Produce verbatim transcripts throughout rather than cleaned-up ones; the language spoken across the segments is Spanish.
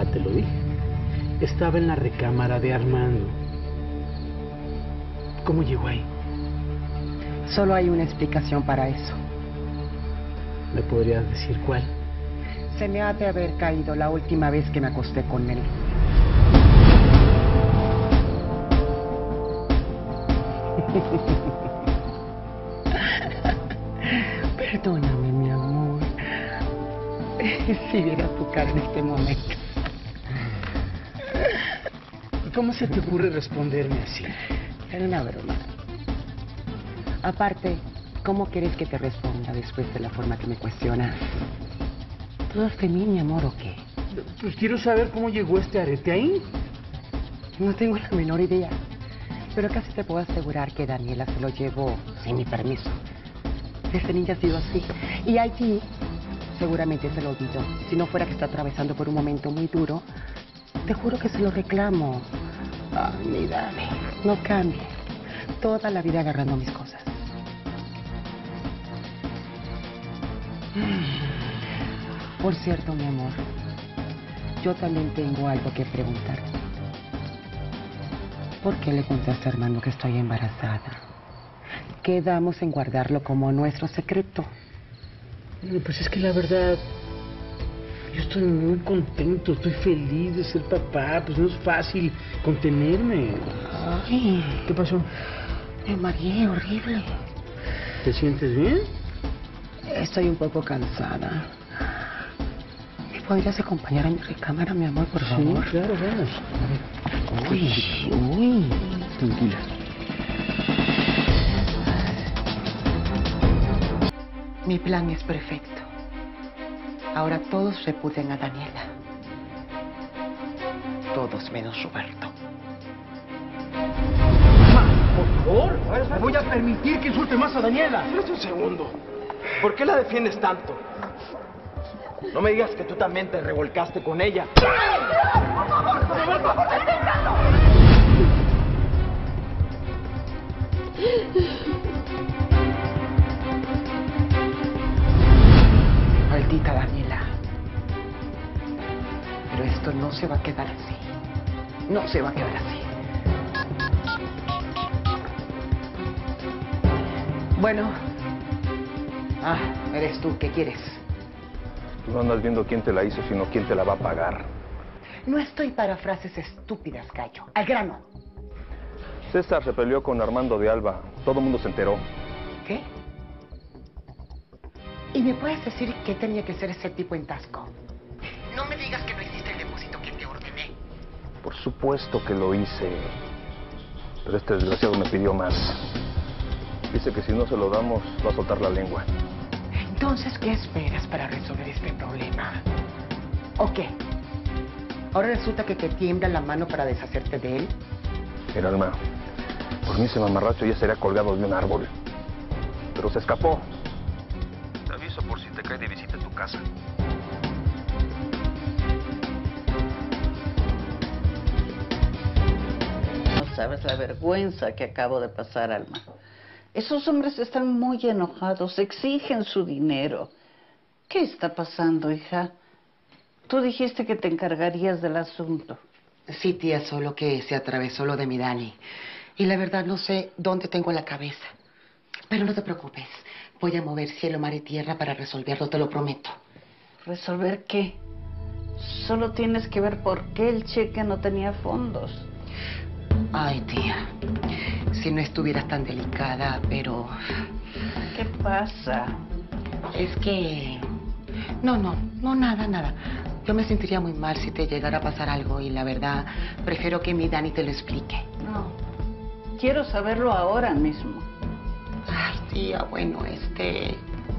te lo dije. Estaba en la recámara de Armando. ¿Cómo llegó ahí? Solo hay una explicación para eso. ¿Me podrías decir cuál? Se me ha de haber caído la última vez que me acosté con él. Perdóname, mi amor. Si viera tu cara en este momento. ¿Cómo se te ocurre responderme así? Era una broma. Aparte, ¿cómo quieres que te responda después de la forma que me cuestionas? ¿Dudas de mí, mi amor, o qué? Pues quiero saber cómo llegó este arete ahí. No tengo la menor idea. Pero casi te puedo asegurar que Daniela se lo llevó sin mi permiso. Desde niña ha sido así. Y allí seguramente se lo olvidó. Si no fuera que está atravesando por un momento muy duro, te juro que se lo reclamo. Ay, mi Dani, no cambie. Toda la vida agarrando mis cosas. Por cierto, mi amor, yo también tengo algo que preguntarte. ¿Por qué le contaste a Armando que estoy embarazada? Quedamos en guardarlo como nuestro secreto. Pues es que la verdad, yo estoy muy contento, estoy feliz de ser papá. Pues no es fácil contenerme. Ay, ¿Qué pasó? me mareé horrible. ¿Te sientes bien? Estoy un poco cansada. ¿Me podrías acompañar a mi recámara, mi amor, por favor? Sí, claro, vamos. Uy, uy. Tranquila. Mi plan es perfecto. Ahora todos repuden a Daniela. Todos menos Roberto. Por favor, no voy a permitir que insulte más a Daniela. Espérate un segundo. ¿Por qué la defiendes tanto? No me digas que tú también te revolcaste con ella. Maldita Daniela. Pero esto no se va a quedar así. No se va a quedar así. Bueno. Ah, eres tú. ¿Qué quieres? Tú no andas viendo quién te la hizo, sino quién te la va a pagar. No estoy para frases estúpidas, Gallo. Al grano. César se peleó con Armando de Alba. Todo el mundo se enteró. ¿Qué? ¿Y me puedes decir qué tenía que ser ese tipo en Tasco? No me digas que no hiciste el depósito que te ordené. Por supuesto que lo hice. Pero este desgraciado me pidió más. Dice que si no se lo damos, va a soltar la lengua. Entonces, ¿qué esperas para resolver este problema? ¿O qué? ¿Ahora resulta que te tiembla la mano para deshacerte de él? Mira, Alma, por mí ese mamarracho ya sería colgado de un árbol. Pero se escapó. Te aviso por si te cae de visita en tu casa. No sabes la vergüenza que acabo de pasar, Alma. Esos hombres están muy enojados, exigen su dinero. ¿Qué está pasando, hija? Tú dijiste que te encargarías del asunto. Sí, tía, solo que se atravesó lo de mi Dani. Y la verdad no sé dónde tengo la cabeza. Pero no te preocupes. Voy a mover cielo, mar y tierra para resolverlo, te lo prometo. ¿Resolver qué? Solo tienes que ver por qué el cheque no tenía fondos. Ay, tía. Si no estuvieras tan delicada, pero... ¿Qué pasa? Es que... No, no, no, nada, nada. Yo me sentiría muy mal si te llegara a pasar algo y la verdad, prefiero que mi Dani te lo explique. No, quiero saberlo ahora mismo. Ay, tía, bueno, este...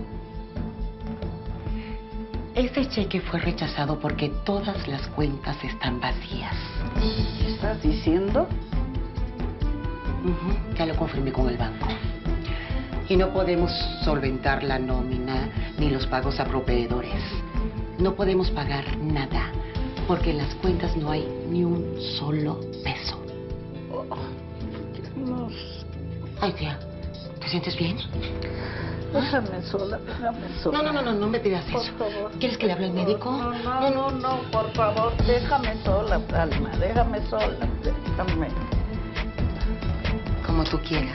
Este cheque fue rechazado porque todas las cuentas están vacías. ¿Qué estás diciendo? Uh-huh, ya lo confirmé con el banco. Y no podemos solventar la nómina ni los pagos a proveedores. No podemos pagar nada, porque en las cuentas no hay ni un solo peso. Oh, Dios. Ay, tía, ¿te sientes bien? Déjame sola, déjame sola. No, no, no, no, no me pidas Por eso. favor. ¿Quieres que le hable al médico? No, no, no, no, por favor, déjame sola, Alma, déjame sola, déjame. Como tú quieras.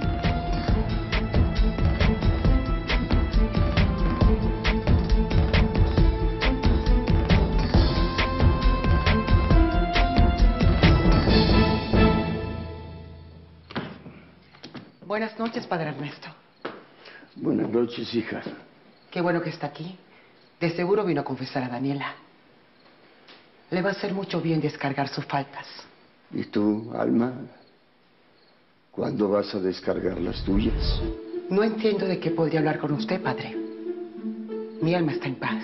Buenas noches, Padre Ernesto. Buenas noches, hija. Qué bueno que está aquí. De seguro vino a confesar a Daniela. Le va a hacer mucho bien descargar sus faltas. ¿Y tú, Alma? ¿Cuándo vas a descargar las tuyas? No entiendo de qué podría hablar con usted, padre. Mi alma está en paz.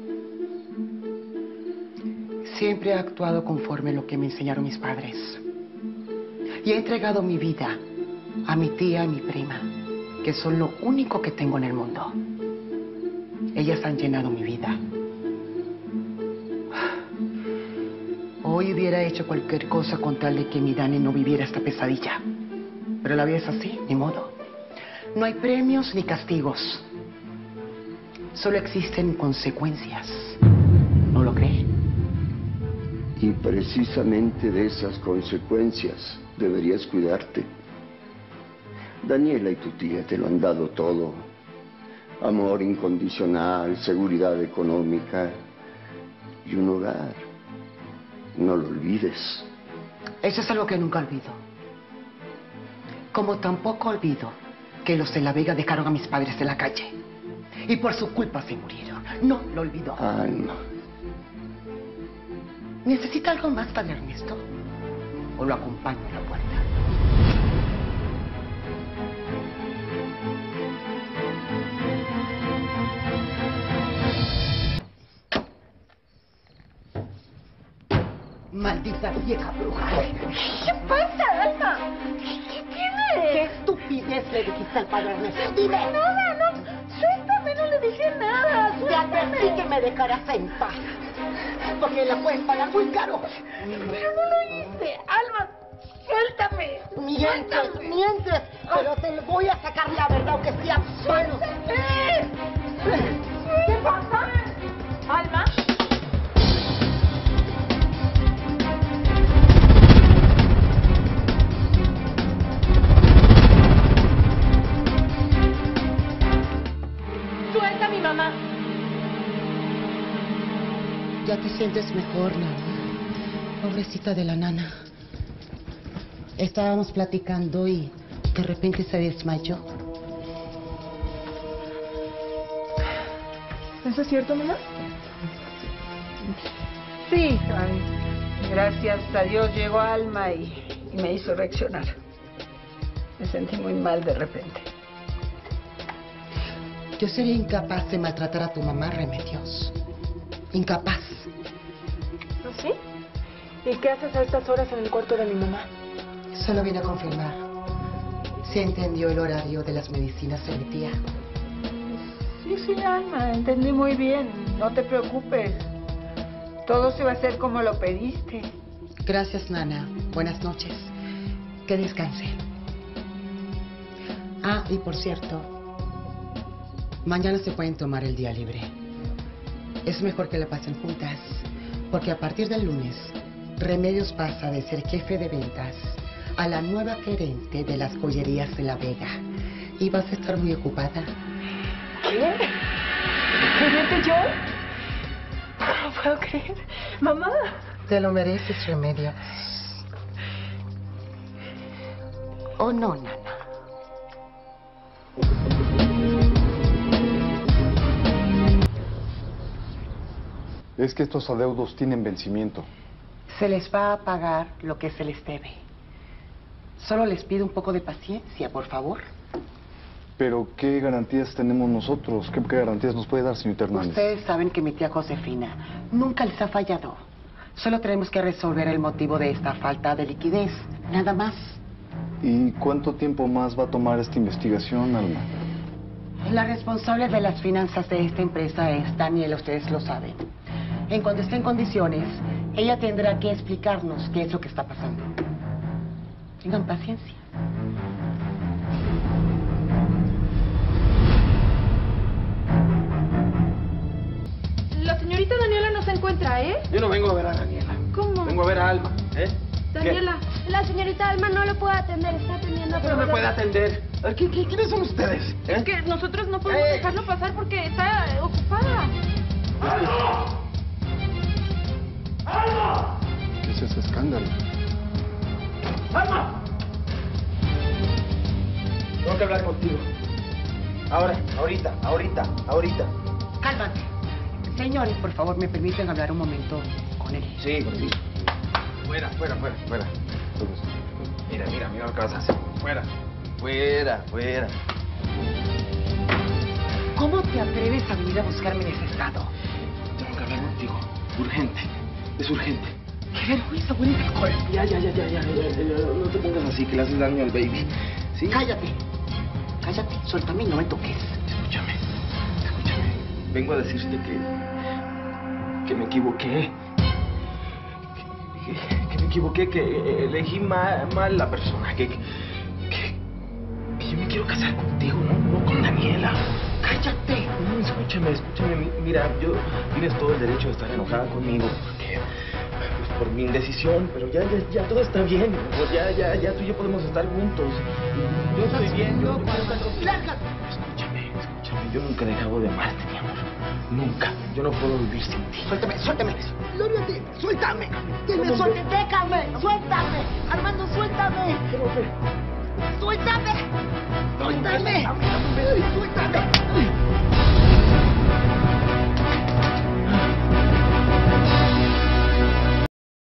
Siempre he actuado conforme a lo que me enseñaron mis padres. Y he entregado mi vida a mi tía y mi prima, que son lo único que tengo en el mundo. Ellas han llenado mi vida. Hoy hubiera hecho cualquier cosa con tal de que mi Dani no viviera esta pesadilla. Pero la vida es así, ni modo. No hay premios ni castigos. Solo existen consecuencias. ¿No lo cree? Y precisamente de esas consecuencias deberías cuidarte. Daniela y tu tía te lo han dado todo. Amor incondicional, seguridad económica y un hogar. No lo olvides. Eso es algo que nunca olvido. Como tampoco olvido que los de La Vega dejaron a mis padres en la calle. Y por su culpa se murieron. No lo olvido. Alma. ¿Necesita algo más, Padre Ernesto? ¿O lo acompaño a la puerta? Maldita vieja bruja. ¿Qué pasa, Alma? ¿Qué tiene? ¿Qué estupidez le dijiste al Padre Ernesto? Dime. Nada, no. Suéltame, no le dije nada. Te Suéltame. advertí que me dejaras en paz. Porque la puedes pagar muy caro. Pero no lo hice. Alma, suéltame. Mientes, Suéltame. mientes. Pero te voy a sacar la verdad, aunque sea bueno. Suéltame. ¿Qué pasa? Alma. Suelta a mi mamá. Ya te sientes mejor, Nana. Pobrecita de la nana. Estábamos platicando y de repente se desmayó. ¿Eso es cierto, mamá? Sí, ay, gracias a Dios llegó Alma y, y me hizo reaccionar. Me sentí muy mal de repente. Yo sería incapaz de maltratar a tu mamá, Remedios. Incapaz. ¿Sí? ¿Y qué haces a estas horas en el cuarto de mi mamá? Solo vine a confirmar si entendió el horario de las medicinas de mi tía. Sí, sí, Alma, entendí muy bien. No te preocupes. Todo se va a hacer como lo pediste. Gracias, Nana. Buenas noches. Que descanse. Ah, y por cierto, mañana se pueden tomar el día libre. Es mejor que la pasen juntas, porque a partir del lunes, Remedios pasa de ser jefe de ventas a la nueva gerente de las joyerías de La Vega. Y vas a estar muy ocupada. ¿Qué? ¿Gerente yo? No lo puedo creer. Mamá. Te lo mereces, Remedios. ¿O no, Nana? Es que estos adeudos tienen vencimiento. Se les va a pagar lo que se les debe. Solo les pido un poco de paciencia, por favor. Pero, ¿qué garantías tenemos nosotros? ¿Qué, qué garantías nos puede dar, señor Hernández? Ustedes saben que mi tía Josefina nunca les ha fallado. Solo tenemos que resolver el motivo de esta falta de liquidez. Nada más. ¿Y cuánto tiempo más va a tomar esta investigación, Alma? La responsable de las finanzas de esta empresa es Daniela, ustedes lo saben. En cuanto esté en condiciones, ella tendrá que explicarnos qué es lo que está pasando. Tengan paciencia. la señorita Daniela no se encuentra, ¿eh? Yo no vengo a ver a Daniela. ¿Cómo? Vengo a ver a Alma, ¿eh? Daniela. ¿Qué? La señorita Alma no lo puede atender, está atendiendo a ¿Cómo no me puede atender? A ver, ¿qui qui ¿quiénes son ustedes? ¿Eh? Es que nosotros no podemos ¡Eh! dejarlo pasar porque está eh, ocupada. ¿Qué es ese escándalo? ¡Alma! Tengo que hablar contigo. Ahora, ahorita, ahorita, ahorita. Cálmate. Señores, por favor, ¿me permiten hablar un momento con él? Sí, gordito. Fuera, fuera, fuera, fuera. Mira, mira, mira lo que vas a hacer. Fuera, fuera, fuera. ¿Cómo te atreves a venir a buscarme en ese estado? Tengo que hablar contigo. Urgente. Es urgente. ¡Qué vergüenza, huele alcohol! Ya, ya, ya, ya, ya, ya, ya. No te pongas así, que le haces daño al baby. ¿Sí? Cállate. Cállate, suéltame y no me toques. Escúchame, escúchame. Vengo a decirte que... que me equivoqué. Que, que, que me equivoqué, que elegí mal, mal la persona. Que, que, que yo me quiero casar contigo, no, no con Daniela. ¡Cállate! No, escúchame, escúchame. mi- Mira, yo tienes todo el derecho de estar enojada conmigo porque... pues, por mi indecisión, pero ya, ya, ya todo está bien. Pues ya, ya, ya tú y yo podemos estar juntos. Yo estoy bien, yo... ¡Lárgate! Escúchame, escúchame, yo nunca he dejado de amarte, mi amor. Nunca. Yo no puedo vivir sin ti. Suéltame, suéltame. Lárgate, suéltame. ¡Dime, suéltame! ¡Déjame! ¡Suéltame! ¡Armando, suéltame! ¡Suéltame! ¡Suéltame!